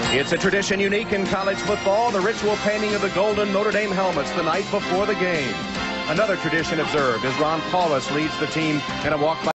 It's a tradition unique in college football, the ritual painting of the golden Notre Dame helmets the night before the game. Another tradition observed as Ron Paulus leads the team in a walk by